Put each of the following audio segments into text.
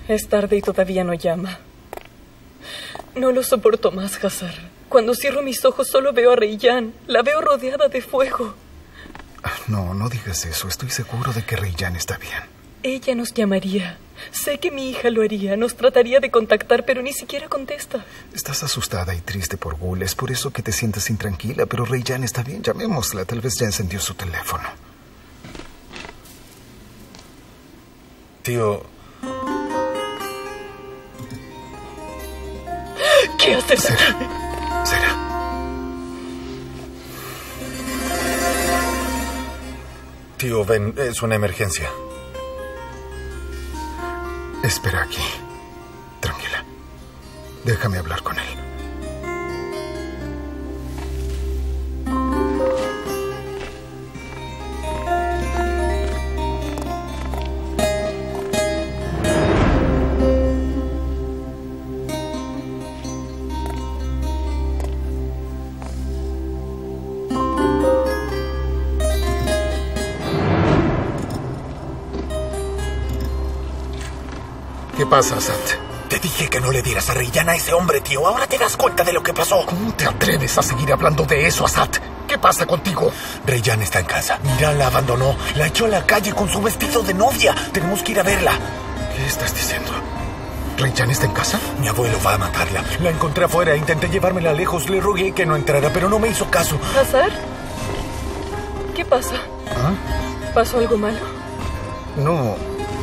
Es tarde y todavía no llama. No lo soporto más, Hazar. Cuando cierro mis ojos solo veo a Reyyan. La veo rodeada de fuego. No, no digas eso. Estoy seguro de que Reyyan está bien. Ella nos llamaría. Sé que mi hija lo haría. Nos trataría de contactar, pero ni siquiera contesta. Estás asustada y triste por Gul. Es por eso que te sientes intranquila. Pero Reyyan está bien. Llamémosla. Tal vez ya encendió su teléfono. Tío... ¿Qué haces? Sera. Tío, ven, es una emergencia. Espera aquí. Tranquila. Déjame hablar con él. ¿Qué pasa, Asad? Te dije que no le dieras a Reyyan a ese hombre, tío. Ahora te das cuenta de lo que pasó. ¿Cómo te atreves a seguir hablando de eso, Asad? ¿Qué pasa contigo? Reyyan está en casa. Miran la abandonó. La echó a la calle con su vestido de novia. Tenemos que ir a verla. ¿Qué estás diciendo? ¿Reyyan está en casa? Mi abuelo va a matarla. La encontré afuera. Intenté llevármela lejos. Le rogué que no entrara, pero no me hizo caso. ¿Hazar? ¿Qué pasa? ¿Ah? ¿Pasó algo malo? No.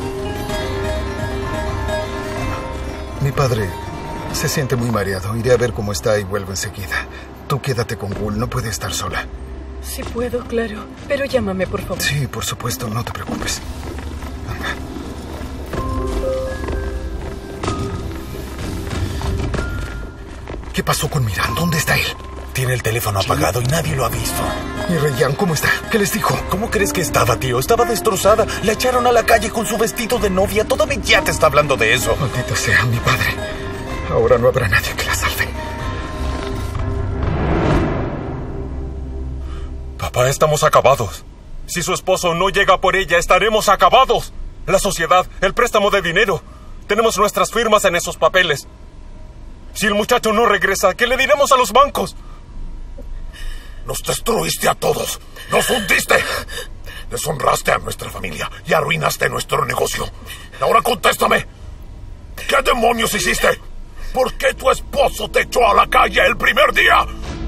Mi padre se siente muy mareado. Iré a ver cómo está y vuelvo enseguida. Tú quédate con Gul. No puede estar sola. Sí puedo, claro. Pero llámame, por favor. Sí, por supuesto. No te preocupes. Anda. ¿Qué pasó con Miran? ¿Dónde está él? Tiene el teléfono apagado y nadie lo ha visto. ¿Y Reyyan cómo está? ¿Qué les dijo? ¿Cómo crees que estaba, tío? Estaba destrozada. La echaron a la calle con su vestido de novia. Toda mi tía te está hablando de eso. Maldito sea mi padre. Ahora no habrá nadie que la salve. Papá, estamos acabados. Si su esposo no llega por ella, estaremos acabados. La sociedad, el préstamo de dinero. Tenemos nuestras firmas en esos papeles. Si el muchacho no regresa, ¿qué le diremos a los bancos? Nos destruiste a todos. Nos hundiste. Deshonraste a nuestra familia y arruinaste nuestro negocio. Ahora contéstame. ¿Qué demonios hiciste? ¿Por qué tu esposo te echó a la calle el primer día?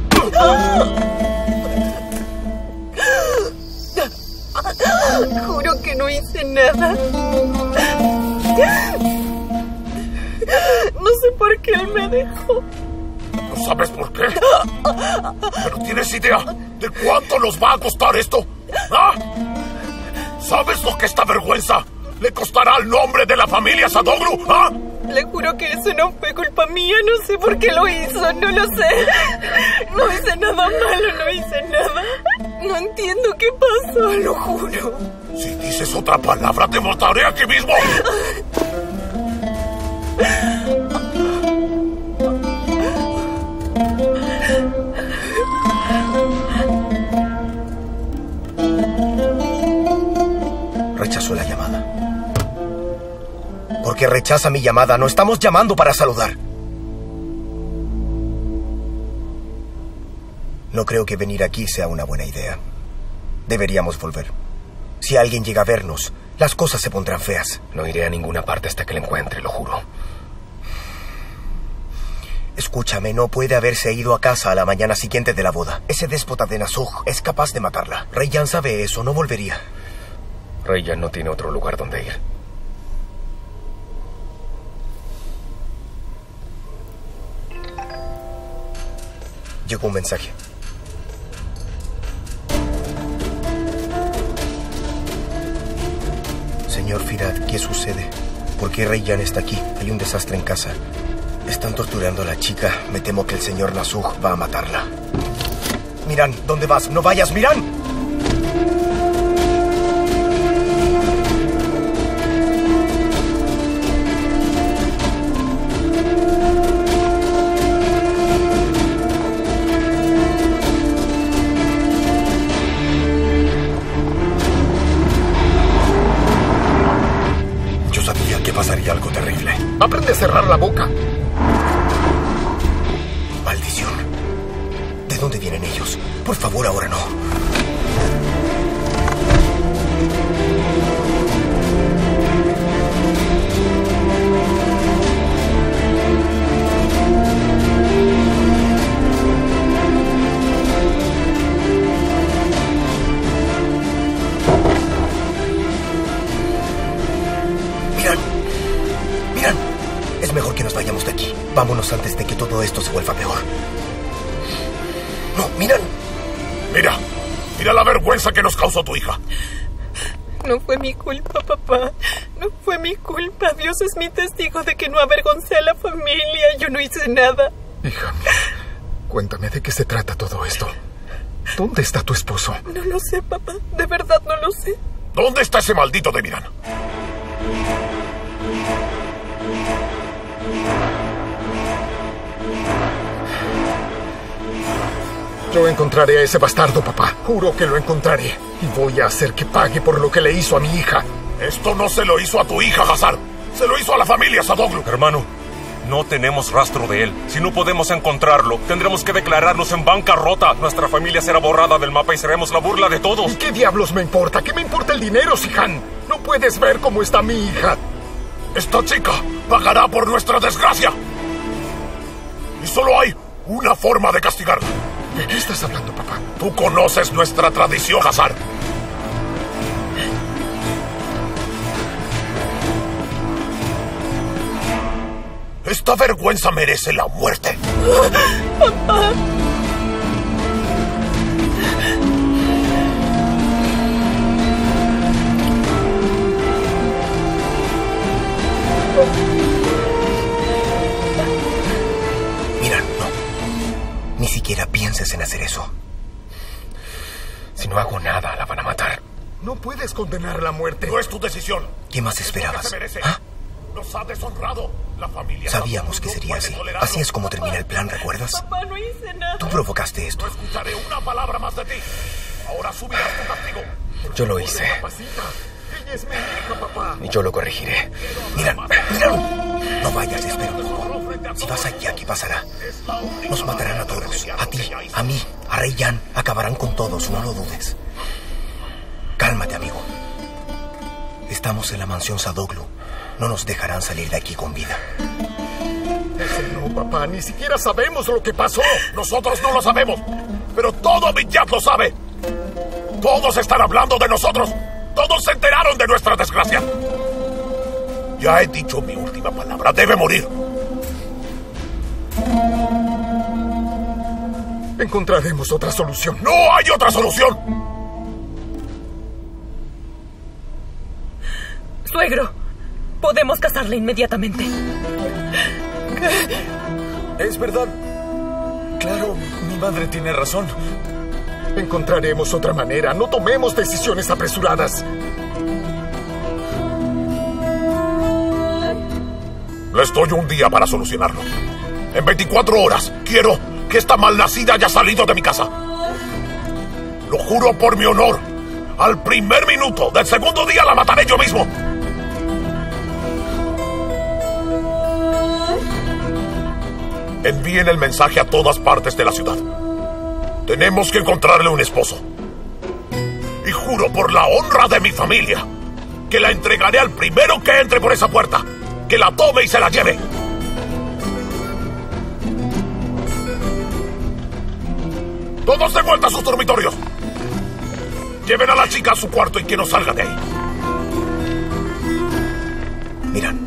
Juro que no hice nada. No sé por qué él me dejó. ¿No sabes por qué? ¿Pero tienes idea de cuánto nos va a costar esto? ¿Ah? ¿Sabes lo que esta vergüenza le costará al nombre de la familia Sadoglu? ¿Ah? Le juro que eso no fue culpa mía. No sé por qué lo hizo, no lo sé. No hice nada malo, no hice nada. No entiendo qué pasó, lo juro. Si dices otra palabra, te mataré aquí mismo. Rechazó la llamada. ¿Por qué rechaza mi llamada? No estamos llamando para saludar. No creo que venir aquí sea una buena idea. Deberíamos volver. Si alguien llega a vernos, las cosas se pondrán feas. No iré a ninguna parte hasta que la encuentre, lo juro. Escúchame, no puede haberse ido a casa a la mañana siguiente de la boda. Ese déspota de Nasuj es capaz de matarla. Reyyan sabe eso, no volvería. Reyyan no tiene otro lugar donde ir. Llegó un mensaje. Señor Firad, ¿qué sucede? ¿Por qué Reyyan está aquí? Hay un desastre en casa. Están torturando a la chica. Me temo que el señor Nasuj va a matarla. Miran, ¿dónde vas? ¡No vayas, Miran! Yo sabía que pasaría algo terrible. Aprende a cerrar la boca. Maldición. ¿De dónde vienen ellos? Por favor, ahora no. Miran. Es mejor que nos vayamos de aquí. Vámonos antes de que todo esto se vuelva peor. No, miran. Mira la vergüenza que nos causó tu hija. No fue mi culpa, papá. No fue mi culpa. Dios es mi testigo de que no avergoncé a la familia. Yo no hice nada. Hija mía, cuéntame de qué se trata todo esto. ¿Dónde está tu esposo? No lo sé, papá. De verdad no lo sé. ¿Dónde está ese maldito de Miran? Yo encontraré a ese bastardo, papá. Juro que lo encontraré. Y voy a hacer que pague por lo que le hizo a mi hija. Esto no se lo hizo a tu hija, Hazar. Se lo hizo a la familia Sadoglu. Hermano, no tenemos rastro de él. Si no podemos encontrarlo, tendremos que declararnos en bancarrota. Nuestra familia será borrada del mapa y seremos la burla de todos. ¿Y qué diablos me importa? ¿Qué me importa el dinero, Sihan? ¿No puedes ver cómo está mi hija? Esta chica pagará por nuestra desgracia. Y solo hay una forma de castigarla. ¿De qué estás hablando, papá? Tú conoces nuestra tradición, Hazar. Esta vergüenza merece la muerte. Papá. Mira, no. Ni siquiera pienses en hacer eso. Si no hago nada, la van a matar. No puedes condenarla a muerte. No es tu decisión. ¿Qué más esperabas? ¿Ah? Nos ha deshonrado. La familia Sabíamos que sería así. Así es como termina el plan, ¿recuerdas? Papá, no hice nada. Tú provocaste esto. No escucharé una palabra más de ti. Ahora subirás tu castigo. Yo lo hice. Papacita, ella es mi hija, papá. Y yo lo corregiré. Miran. No vayas, espera un poco. Si vas allá, ¿qué pasará? Nos matarán a todos. A ti, a mí, a Reyyan. Acabarán con todos, no lo dudes. Cálmate, amigo. Estamos en la mansión Sadoglu. No nos dejarán salir de aquí con vida. Eso no, papá. Ni siquiera sabemos lo que pasó. Nosotros no lo sabemos. Pero todo Vidyat lo sabe. Todos están hablando de nosotros. Todos se enteraron de nuestra desgracia. Ya he dicho mi última palabra. Debe morir. Encontraremos otra solución. ¡No hay otra solución! Suegro, podemos casarla inmediatamente. Es verdad. Claro, mi madre tiene razón. Encontraremos otra manera. No tomemos decisiones apresuradas. Les doy un día para solucionarlo. En 24 horas quiero que esta malnacida haya salido de mi casa. Lo juro por mi honor. Al primer minuto del segundo día la mataré yo mismo. Envíen el mensaje a todas partes de la ciudad. Tenemos que encontrarle un esposo. Y juro por la honra de mi familia que la entregaré al primero que entre por esa puerta. Que la tome y se la lleve. Todos de vuelta a sus dormitorios. Lleven a la chica a su cuarto y que no salga de ahí. Miran.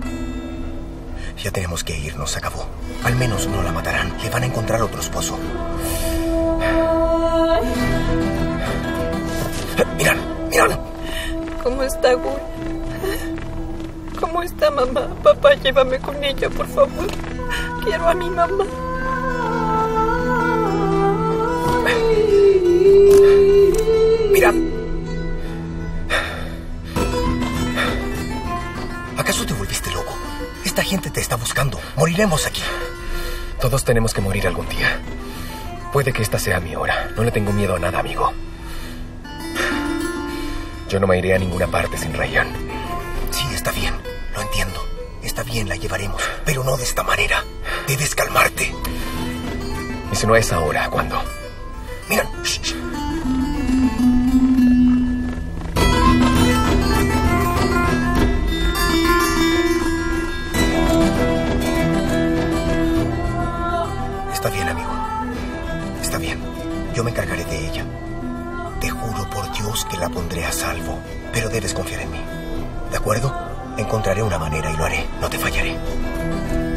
Ya tenemos que irnos, se acabó. Al menos no la matarán. Le van a encontrar otro esposo. Miran. ¿Cómo está Gul? ¿Cómo está mamá? Papá, llévame con ella, por favor. Quiero a mi mamá. Miran. ¿Acaso te volviste loco? Esta gente te está buscando. Moriremos aquí. Todos tenemos que morir algún día. Puede que esta sea mi hora. No le tengo miedo a nada, amigo. Yo no me iré a ninguna parte sin Reyyan. Sí, está bien. Lo entiendo. Está bien. bien, la llevaremos, pero no de esta manera. Debes calmarte. Y si no es ahora, ¿cuándo? Miran, shh, shh. Está bien, amigo. Está bien. Yo me encargaré de ella. Te juro por Dios que la pondré a salvo. Pero debes confiar en mí. ¿De acuerdo? Encontraré una manera y lo haré. No te fallaré.